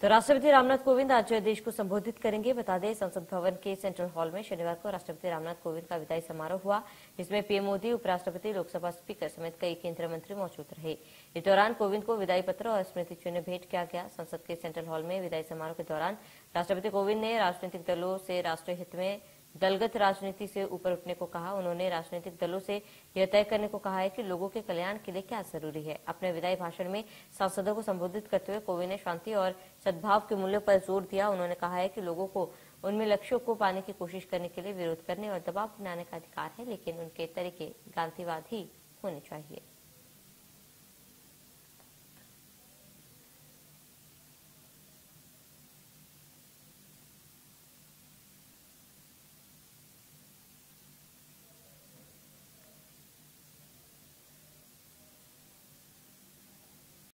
तो राष्ट्रपति रामनाथ कोविंद आज देश को संबोधित करेंगे। बता दें, संसद भवन के सेंट्रल हॉल में शनिवार को राष्ट्रपति रामनाथ कोविंद का विदाई समारोह हुआ, जिसमें पीएम मोदी, उपराष्ट्रपति, लोकसभा स्पीकर समेत कई केंद्रीय मंत्री मौजूद रहे। इस दौरान कोविंद को विदाई पत्र और स्मृति चिन्ह भेंट किया गया। संसद के सेंट्रल हॉल में विदाई समारोह के दौरान राष्ट्रपति कोविंद ने राजनीतिक दलों से राष्ट्रीय हित में दलगत राजनीति से ऊपर उठने को कहा। उन्होंने राजनीतिक दलों से यह तय करने को कहा है कि लोगों के कल्याण के लिए क्या जरूरी है। अपने विदाई भाषण में सांसदों को संबोधित करते हुए कोविंद ने शांति और सद्भाव के मूल्यों पर जोर दिया। उन्होंने कहा है कि लोगों को उनमें लक्ष्यों को पाने की कोशिश करने के लिए विरोध करने और दबाव बनाने का अधिकार है, लेकिन उनके तरीके गांधीवाद ही होने चाहिए।